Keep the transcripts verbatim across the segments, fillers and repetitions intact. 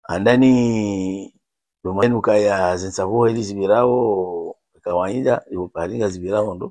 andani domenu kaya zinsavu hili zibirao kawaida iuparinga zibirao ndo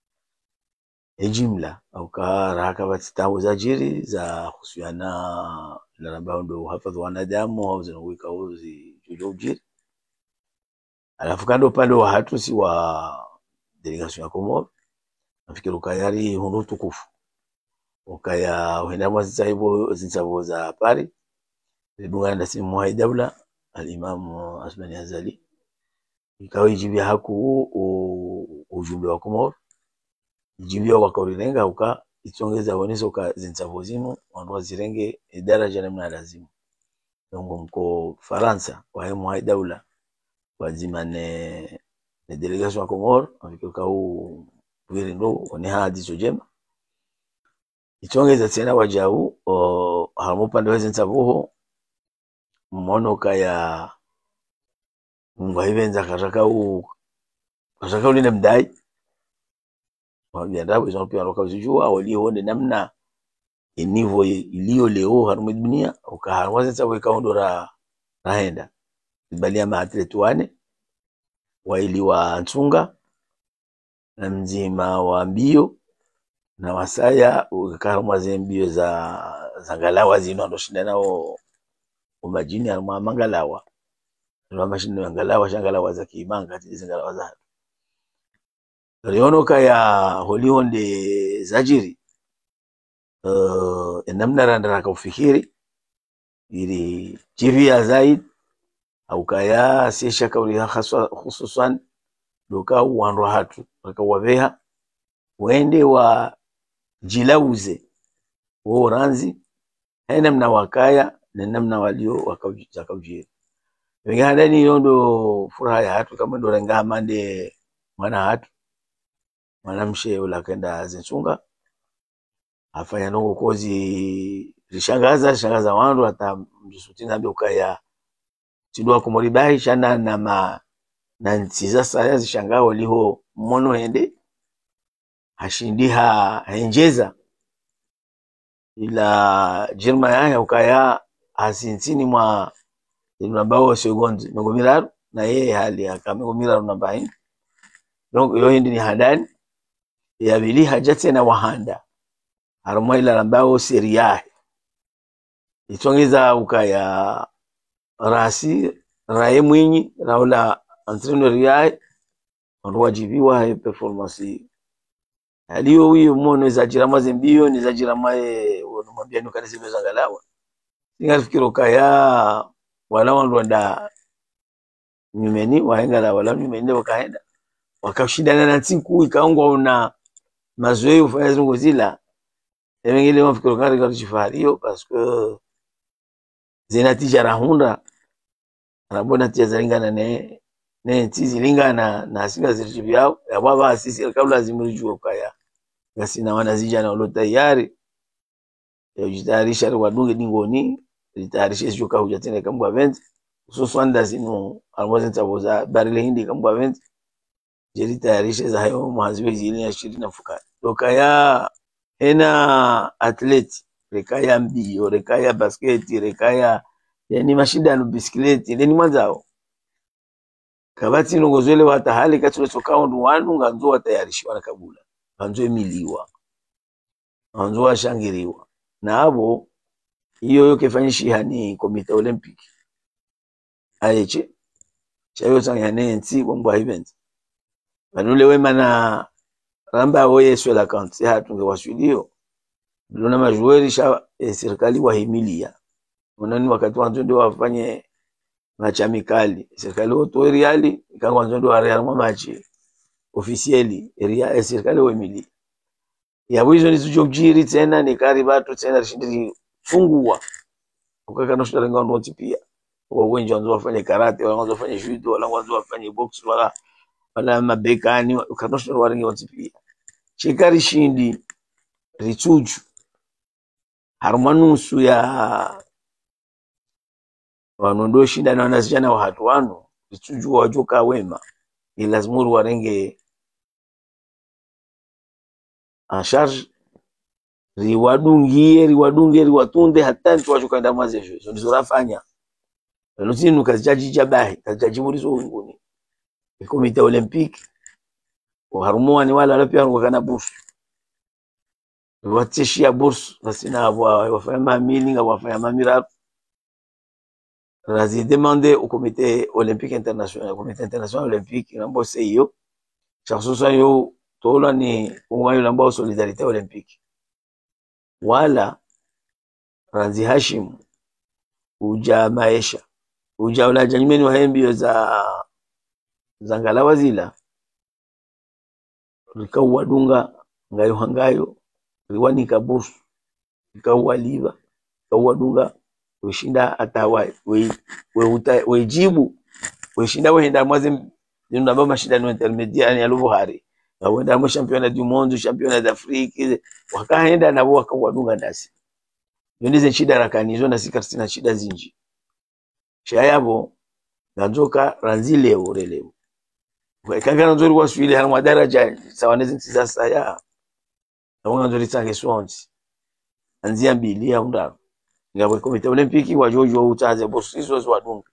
ejimla au karaka batitabu za jiri za kuhusiana na nambao ndo uhafadhi wa wanadamu au zinawika uzi julo jiri. Alafu kando upande wa hatusi wa delegation ya Komoro nafikiri ukayari hunu tukufu ukaya wenda mwaziza hivyo zinsavu za pari lidunga na simu muhai dawla al-Imam Asmani Azali ikawa ijibia haku ujumbe wa Komoro ijibia wakaulilenga uka itongeza wanizo ka zinsavu zimu wanduwa zirenge daraja na mna lazimu yungu mko Faransa wa muhai dawla wazima ne, ne delegation ya Komoro wafikuka huu wiri ndo ni hadiso jema itongeza tena wajau haramupande wa zinsavuho mmono kaya mungu hivenza kataka u kataka uline mdai wabiandabu izo pia roka uzijua walihonde namna inivo ilio leo harumu dunia ukaharwaza sababu ikaondora raenda balia maatletu wane waili wa Nsunga na mzima wa mbio na wasaya ukaharwaza mbio za za ngalawa zino ndo shinda nao umajini ya mangalawa ndio mashindano ya ngalawa shangalawa za kimanga zingalawa za riono kaya holihonde zajiri uh, namna randa kufikiri ili jivia zaid au kaya sisha kauli haswa hususan doka uanro hatu wakawaveha wende wa jilauze wo ranzi haina mna wakaya na namna walio wakaujiri wengine ni yondo furaha ya hatu kama ndo renga mande mwana hatu mwanamshe ula kenda zinsunga afanya nongo kozi rishangaza shangaza wandu hata mjisutina ambe ukaya tidwa kumoribai shana na ma na ntiza saya zishanga waliho mmono hende hashindiha henjeza ila jirma ya ukaya asintini mwa nambao segondi ngomiraru na yeye hali akamengomiraru namba hii donc yo hindi ni hadani ya bili hajati na wahanda harumwa ila nambao seriahe itongeza ukaya rasi rae mwinyi raula entraîneur yae wajibiwa performance aliyo huyo mmono za jirama zimbio ni za jirama e wanamwambia nukani zibe za ngalawa ningafikiro kaya wala wandoda nyumeni waenda wala nyumeni wakaenda wakashindana na tsiku ikaongwa una mazoezi ufanya zungu zila wengine wafikiro kari kwa chifario parce que zinatija rahunda anabona tia zalingana ne ne tizi lingana na singa zilivyao ya baba sisi kabla zimulijua kaya gasina wanazija na ulo tayari yajitayarisha wadunge dingoni litayarisha sio kahuja tena kama event hususan ndazino alwazi taboza barile hindi kama event jeli tayarisha za hayo mwanzo zile ya ishirini na fuka dokaya ena athlete rekaya mbio rekaya basket rekaya yani mashindano bisikleti ni mwanzao kabati nongozwele wata hali katule sokao ndo wanu nganzo watayarishi wana kabula nganzo emiliwa nganzo washangiriwa na abo hiyo yo kefanyishi hani komite olympic ayeche chayo sanga nenti kwa event banule wema na ramba oye swela account ya tunge washudio ndio majueri sha eh, serikali wahimilia wanani wakati wanzo ndio wafanye machamikali serikali oto reali ikangwa ndio area mwa machi officially area serikali wahimilia ya wizo ni tujojiri tena ni kari batu tena rishindiri fungua ukaka no shida lengo ndo pia wa wengi wanzo wafanye karate wala wanzo wafanye judo wala wanzo wafanye box wala wala mabekani ukanosha waringi wanzo pia chikari shindi richuju harumanusu ya wanondo shinda na wanazijana wa hatu wano richuju wajoka wema ilazimuru warenge en charge riwadungie riwadungie riwatunde hata ntu wajoka ndamaze jo so nizorafanya Notinu kazijaji jabahi kazijaji murizo winguni komite olympique harumua ni wala pia ngokana bursu watishia bursu basina wa wafanya mamini nga wafanya mamira razi demander au comité olympique international comité international olympique nambo seyo chasosa yo tola ni kungayo nambo solidarité olympique wala Razi Hashim uja maisha uja ula janyimeni wa hembio za za ngalawa zila rikawa dunga ngayo hangayo riwani kabusu rikawa liva rikawa dunga ushinda atawai we we uta we jibu we shinda we henda mwazi ndio baba mashindano intermediate ya Lubuhari na wenda mo championnat du monde championnat d'Afrique wakaenda nabo wakawa dunga ndasi yonize shida rakanizo na sikarsina shida zinji shayabo nazoka ranzile urelewo kanga nzori waswile hana madaraja sawanezi sasa ya na nzori tsange swonzi anzia mbili ya undaro ngabo komite olympique wa jojo utaze bosizo zwadunga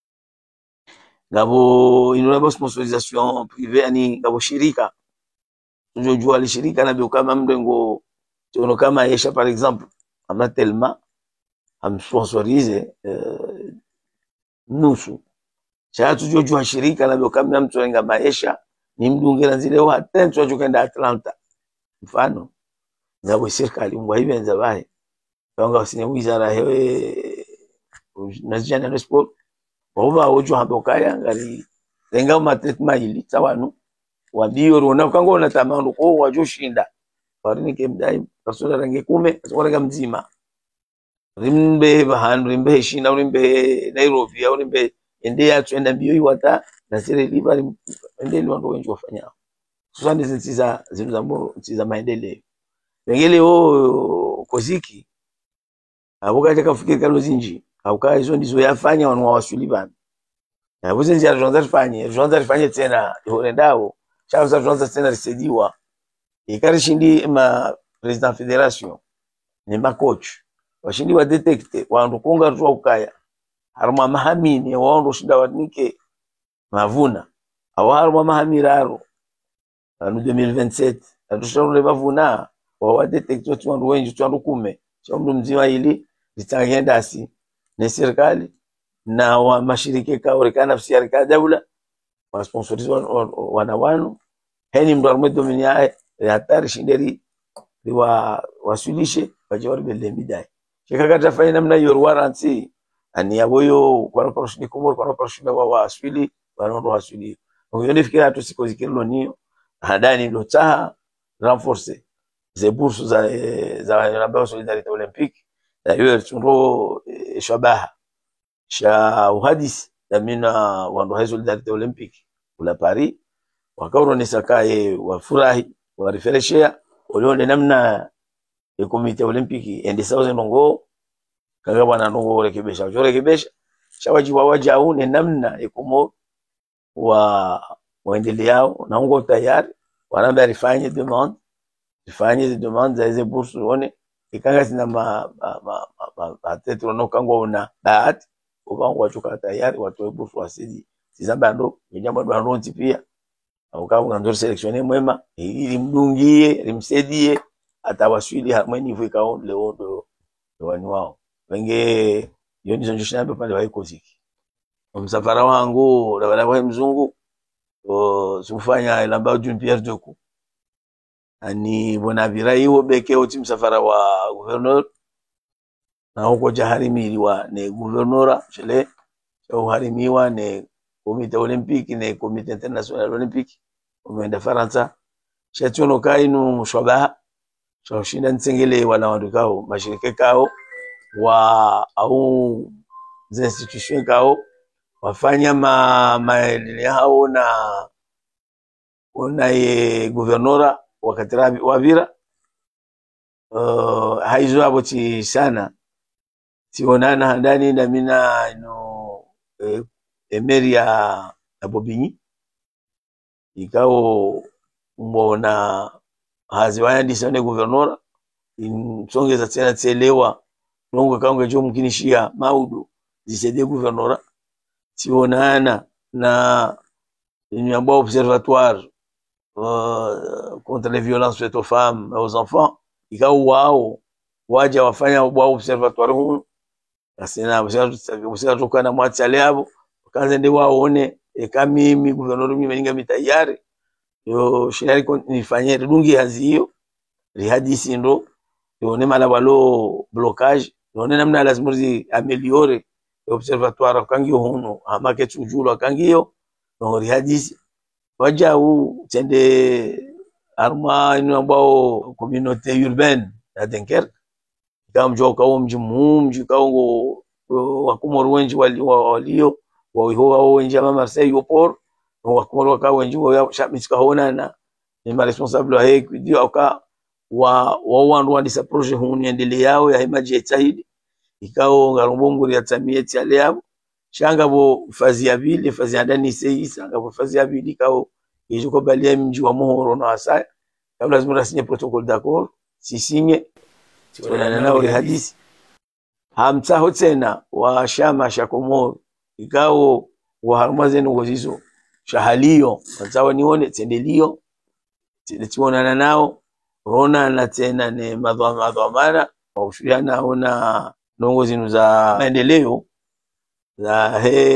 ngabo inona sponsorisation privée ani ngabo shirika jojo alishirika na kama mrengo tono kama Yesha par exemple amna tellement am sponsorize euh, nusu cha tujojua shirika na kama mtu wenga maisha ni mdungera zile wa tento chokenda Atlanta mfano ngabo serikali ngwa ibenza bae banga usine wizara hewe nazijana no sport oba ojo habokaya ngali lenga ma treatment ili tawanu wabio rona kango na tamando ko wajoshinda farini kemdai kasura range kume kasura mzima rimbe bahan rimbe shina rimbe Nairobi au rimbe endea twenda mbio iwata na sire liba endele wando wengi wafanya susani zinziza zinuzambo zinziza maendeleo wengine o koziki abuka kafikiri kalo zinji au ka hizo ndizo yafanya wanu wasuli bana na buze nzia jonza fanye jonza fanye tena horendao chaza jonza tena risediwa ikarishindi ma president federation ni ma coach washindi wa detecte wandu kunga ruwa ukaya haruma mahamini wandu shinda wadnike mavuna awa haruma mahamiraro anu deux mille vingt-sept atushauri bavuna wa detecte tu wandu wengi tu wandu kume chamdu mzima ili litagenda asi na serikali na wa mashirika kao rekana serikali daula wa sponsorizo wana wanu heni mdu arme dominia hatari shinderi liwa wasulishe wajawari bele midai shikaka tafanya namna hiyo warranty ani yaboyo kwa proshini komor kwa proshini wa wasuli wanondo wasuli ngoni fikira tu siko zikirilo niyo hadani lotaha renforcer ze bourses za za la solidarité olympique d'ailleurs tunro shabaha sha uhadisi damina wando solidarité olympique kula Paris wakauro ni sakaye wafurahi warefreshia ulione namna ya komite olympique ende sauze ndongo kaga bwana ndongo rekebesha ujorekebesha shawaji wawaja une namna ya kumo wa waendeleao na ngo tayari wanaambia rifanye demande rifanye demande za hizo bourse one ikanga sina ma ma ma atetu no kangwa una bahati ubango wachuka tayari watu bourse wasidi sizabando nyamba ndo ronti pia au kama ndio selectionner mwema ili mdungie limsedie atawaswili hamweni vikao leo ndo wani wao wenge yoni zonjisha hapo pale waikozi msafara wangu na wale wa mzungu o sufanya ilamba Jean Pierre Doku ani bona vira hiyo beke oti msafara wa governor na huko jaharimiwa ne governora chele au harimiwa ne komite olympique ne komite international olympique umeenda Faransa shatuno kainu mshabaha shoshinda nsengele wala wandukao mashirika kao wa au institution kao wafanya ma maendeleo hao na unaye governora wakatirabi wavira uh, haizo aboti sana tionana ndani na mina no eh, emeria na Bobinyi ikao mbona haziwaya ndisane governora insongeza tena tselewa nongo kaunga jo mkinishia maudu zisede governora tionana na nyamba observatoire uh, contre les violences faites aux femmes et aux enfants ikao wao waja wafanya wao observatoire huu asina usika tokana mwatale hapo kanze ndi waone eka mimi guvernor mimi ninga mitayari yo shirari nifanye dungi haziyo rihadisi ndo yone mala walo blocage yone namna lazima zi ameliore observatoire kangio huno amake tujulo kangio no rihadisi waja u tende arma ino ambao communauté urbaine ya Dunkerque kama joka au mji mumji kaongo wakumoro wenji walio wao wenji ama Marseille au Port wakumoro ka wenji wa shamitsika hona na ni ma responsable wa heki ndio aka wa wandu wandisa projet huni endele yao ya imaji etahidi ikao ngarumbongo ya tamieti ale yabo shanga bo fazi ya vile fazi ya ndani sei shanga bo fazi ya vile ikao ijuko balia mji wa Mohoro na Asaya kabla lazima sinye protocole d'accord si sinye tuna nao hadisi hamtaho tena wa shama shakomoro ikao wa harmazeni ngozizo shahalio tazawa nione tendelio tuonana nao rona na tena ne madhwa madhwa mara wa ushiriana ona nongozi za maendeleo za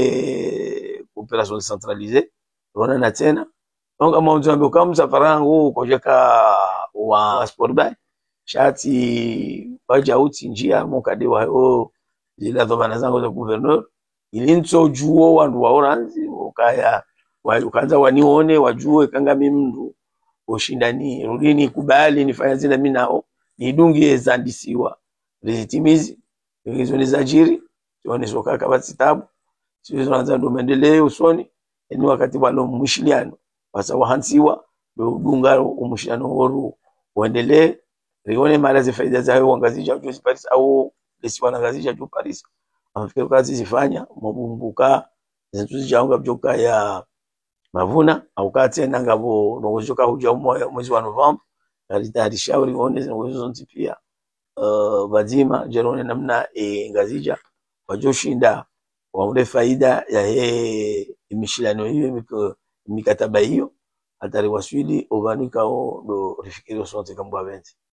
he coopération décentralisée rona na tena donc kama mzambe kama safarangu kojeka wa sport bay shati waja uti njia mokade wa o zile dhamana zangu za gouverneur ilinzo juo wandu wa oranzi ukaya wakaanza wanione wajue kanga mimi mtu ushindani rudini kubali nifanya zile mimi nao nidungie zandisiwa rezitimizi hizo ni zajiri tuone soka kama sitabu sio tunaanza ndo maendeleo usoni ni wakati walo mshiliano wasa wahansiwa ndo dunga umshiliano horu uendelee rione mara za faida za hayo ngazija juu Paris au lesiwana ngazija juu Paris afikiri kazi zifanya mabumbuka zituzijanga bjoka ya mavuna au kati na ngabo ngojoka huja mwezi wa November alitari shauri one ngozo pia uh, bazima jerone namna e, ngazija wajoshinda waone faida ya he mishilano hiyo mikataba hiyo atari waswidi ovanika o do rifikiri sote kambwa venti